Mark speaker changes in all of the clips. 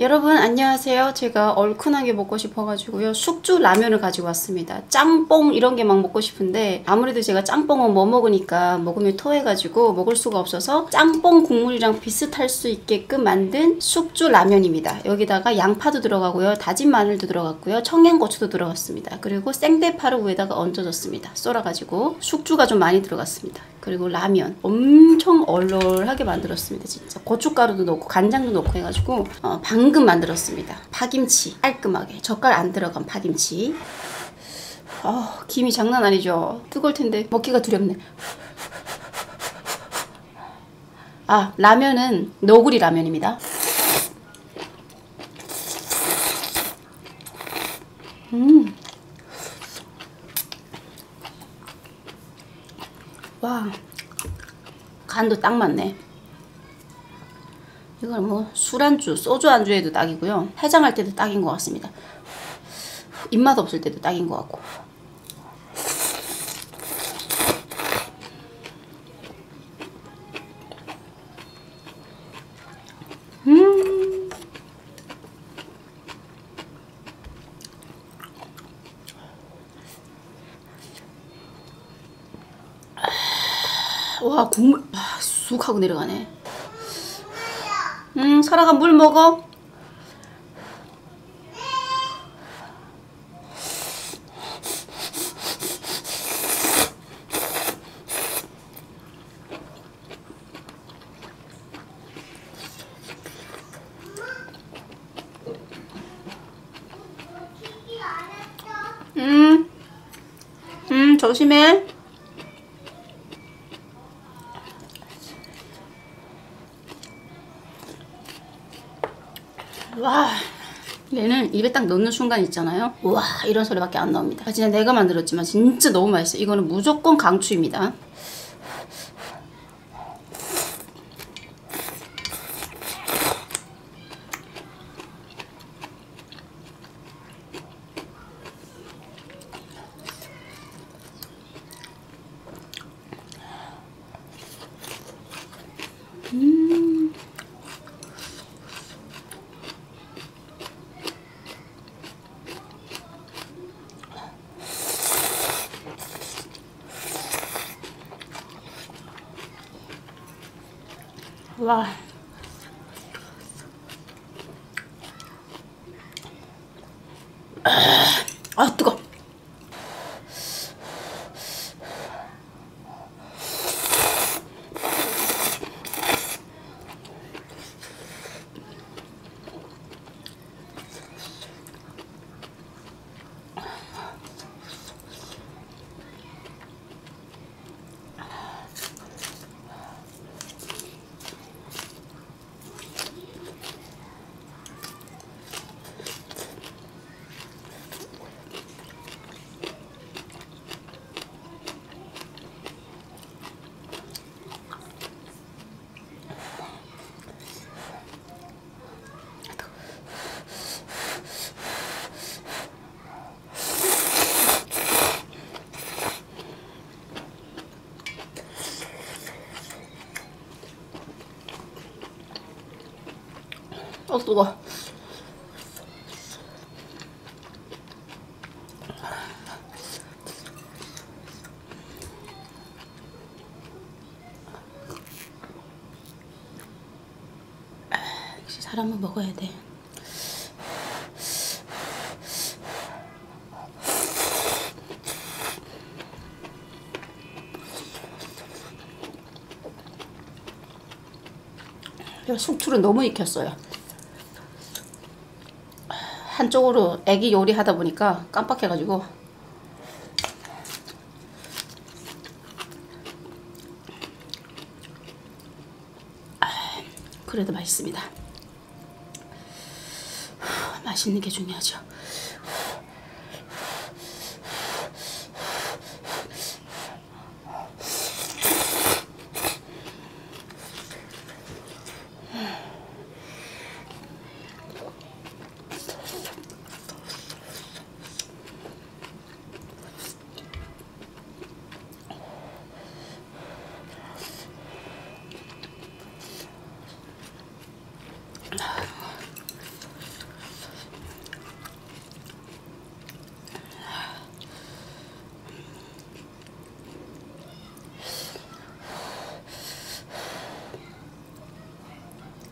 Speaker 1: 여러분 안녕하세요. 제가 얼큰하게 먹고 싶어가지고요. 숙주 라면을 가지고 왔습니다. 짬뽕 이런 게 막 먹고 싶은데 아무래도 제가 짬뽕은 못 먹으니까 먹으면 토해가지고 먹을 수가 없어서 짬뽕 국물이랑 비슷할 수 있게끔 만든 숙주 라면입니다. 여기다가 양파도 들어가고요. 다진 마늘도 들어갔고요. 청양고추도 들어갔습니다. 그리고 생대파를 위에다가 얹어줬습니다. 썰어가지고 숙주가 좀 많이 들어갔습니다. 그리고 라면 엄청 얼얼하게 만들었습니다. 진짜 고춧가루도 넣고 간장도 넣고 해가지고 방금 만들었습니다. 파김치 깔끔하게 젓갈 안 들어간 파김치. 김이 장난 아니죠. 뜨거울 텐데 먹기가 두렵네. 라면은 너구리 라면입니다. 와, 간도 딱 맞네. 이건 뭐 술안주, 소주 안주에도 딱이고요. 해장할 때도 딱인 것 같습니다. 입맛 없을 때도 딱인 것 같고. 와, 국물 쑥 하고 내려가네. 설아가 물 먹어. 조심해. 와, 얘는 입에 딱 넣는 순간 있잖아요. 와, 이런 소리밖에 안 나옵니다. 진짜 내가 만들었지만 진짜 너무 맛있어요. 이거는 무조건 강추입니다. 와. 뜨거. 뜨거. 역시 사람은 먹어야 돼. 숙주를 너무 익혔어요. 한쪽으로 애기 요리 하다 보니까 깜빡해가지고. 그래도 맛있습니다. 맛있는 게 중요하죠.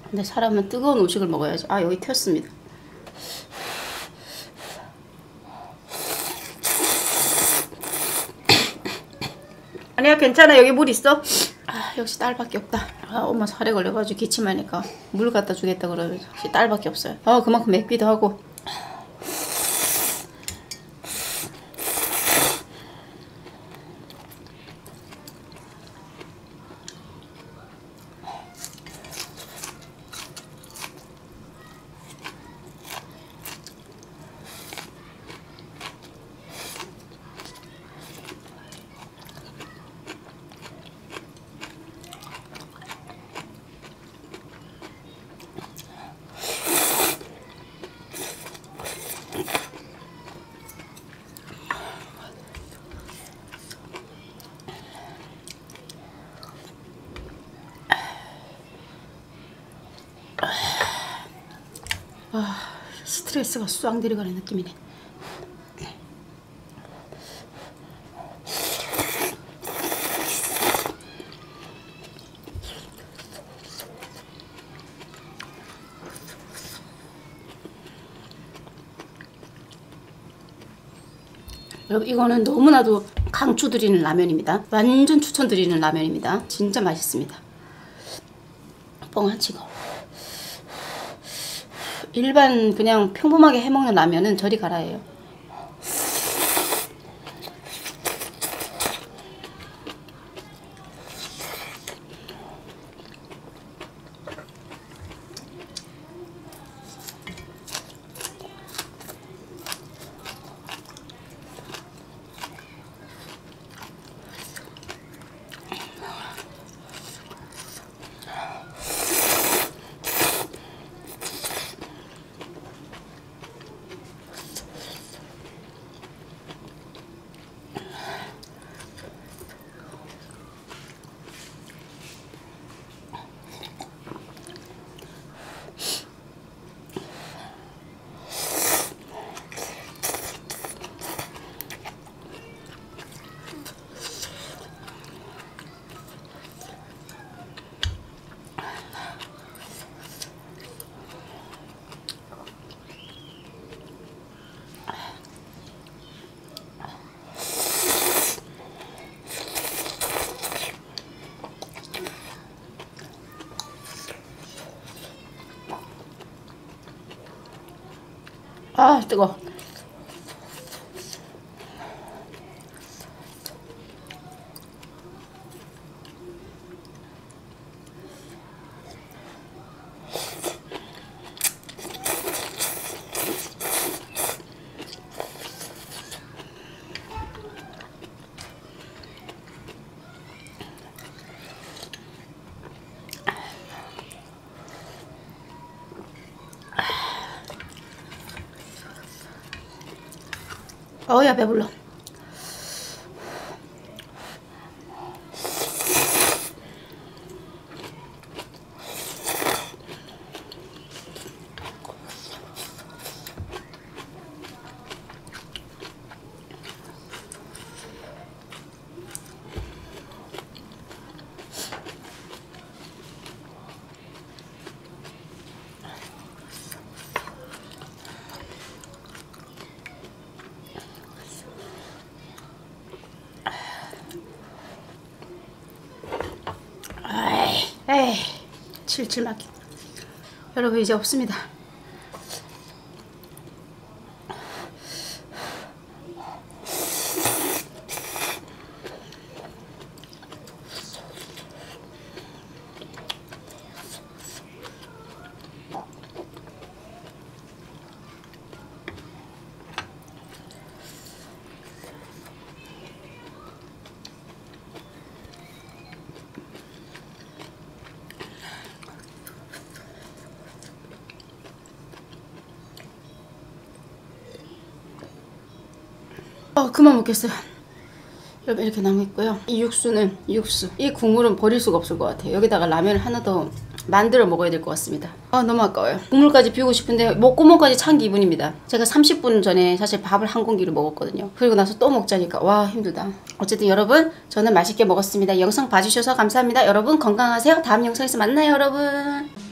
Speaker 1: 근데 사람은 뜨거운 음식을 먹어야지. 아, 여기 튀었습니다. 아니야, 괜찮아. 여기 물 있어. 아, 역시 딸밖에 없다. 아, 엄마 살에 걸려가지고 기침하니까 물 갖다 주겠다 그러면서 역시 딸밖에 없어요. 아, 그만큼 맵기도 하고. 아, 스트레스가 쑥 내려가는 느낌이네. 여러분, 이거는 너무나도 강추드리는 라면입니다. 완전 추천드리는 라면입니다. 진짜 맛있습니다. 뻥 안 치고. 일반 그냥 평범하게 해먹는 라면은 저리 가라예요. 아, 뜨거워. 어야, 배불러. 에이, 칠칠 막혀. 여러분, 이제 없습니다. 그만 먹겠어요. 여러분, 이렇게 남아있고요. 이 육수는 육수. 이 국물은 버릴 수가 없을 것 같아요. 여기다가 라면을 하나 더 만들어 먹어야 될 것 같습니다. 아, 너무 아까워요. 국물까지 비우고 싶은데 목구멍까지 찬 기분입니다. 제가 30분 전에 사실 밥을 한 공기를 먹었거든요. 그리고 나서 또 먹자니까 와, 힘들다. 어쨌든 여러분, 저는 맛있게 먹었습니다. 영상 봐주셔서 감사합니다. 여러분 건강하세요. 다음 영상에서 만나요, 여러분.